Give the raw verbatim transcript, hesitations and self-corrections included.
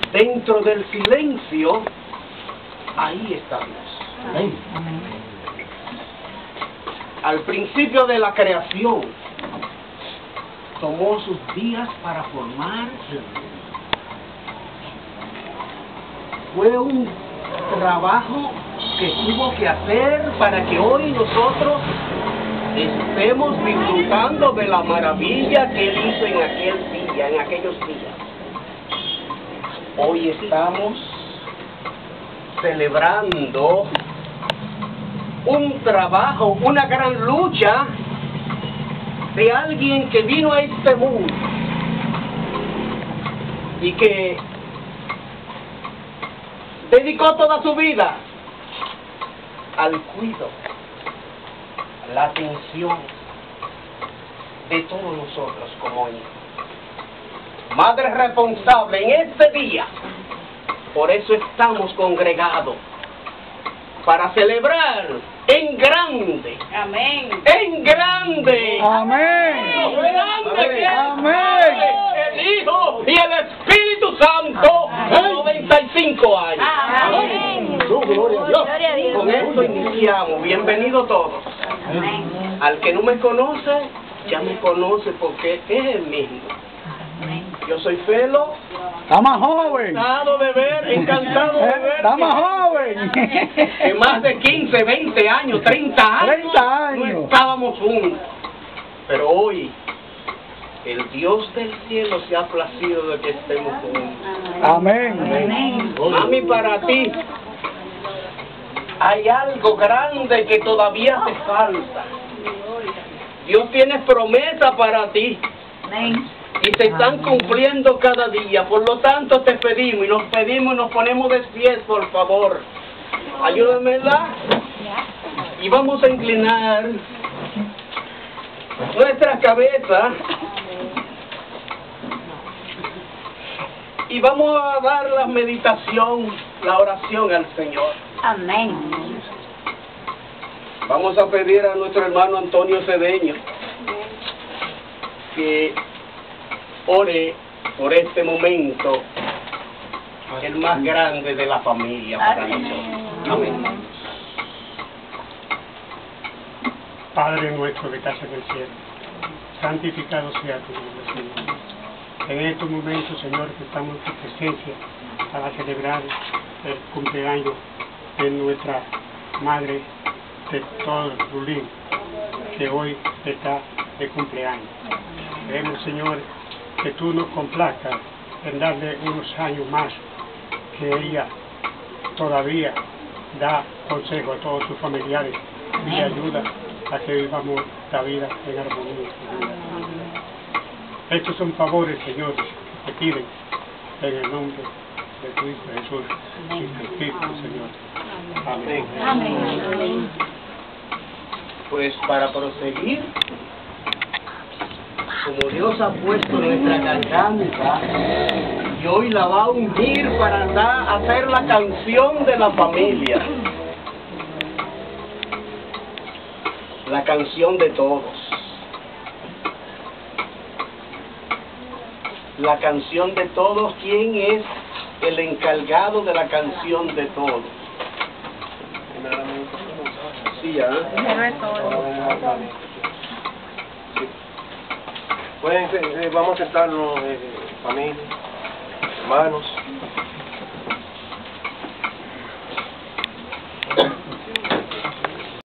dentro del silencio, ahí está Dios. Amén. Al principio de la creación, tomó sus días para formar. Fue un trabajo que tuvo que hacer para que hoy nosotros estemos disfrutando de la maravilla que Él hizo en aquel día, en aquellos días. Hoy estamos celebrando un trabajo, una gran lucha de alguien que vino a este mundo y que dedicó toda su vida al cuidado, la atención de todos nosotros como hijos. Madre responsable en este día, por eso estamos congregados, para celebrar en grande. Amén. En grande. Amén. Grande que es Amén. el Hijo y el Espíritu Santo en noventa y cinco años. Amén. Su gloria a Dios. Gloria a Dios. Con esto iniciamos. Bienvenidos todos. Amén. Al que no me conoce, ya me conoce porque es el mismo. Yo soy Felo. Está más joven. Encantado de ver, encantado de ver. Está más joven. Que más de quince, veinte años, treinta años, treinta años. no estábamos juntos. Pero hoy, el Dios del cielo se ha placido de que estemos juntos. Amén. Amén. Mami, para ti, hay algo grande que todavía te falta. Dios tiene promesa para ti. Amén. Y se están cumpliendo cada día. Por lo tanto, te pedimos y nos pedimos y nos ponemos de pies, por favor. Ayúdame, ¿verdad? Y vamos a inclinar nuestra cabeza y vamos a dar la meditación, la oración al Señor. Amén. Vamos a pedir a nuestro hermano Antonio Cedeño que ore por este momento, el más grande de la familia para nosotros. Amén. Padre nuestro que estás en el cielo, santificado sea tu nombre, Señor. En estos momentos, Señor, que estamos en tu presencia para celebrar el cumpleaños de nuestra Madre de todo Rulín, que hoy está de cumpleaños. Queremos, Señor, que tú nos complazcas en darle unos años más, que ella todavía da consejo a todos sus familiares y le ayuda a que vivamos la vida en armonía. Estos son favores, Señor, que te piden en el nombre de tu Hijo Jesús y tu Espíritu, Señor. Amén. Amén. Pues para proseguir, como Dios ha puesto nuestra garganta y hoy la va a ungir para dar, hacer la canción de la familia, la canción de todos, la canción de todos. ¿Quién es el encargado de la canción de todos? Sí, ¿ah? Pueden, eh, vamos a sentarnos, eh, familia, hermanos.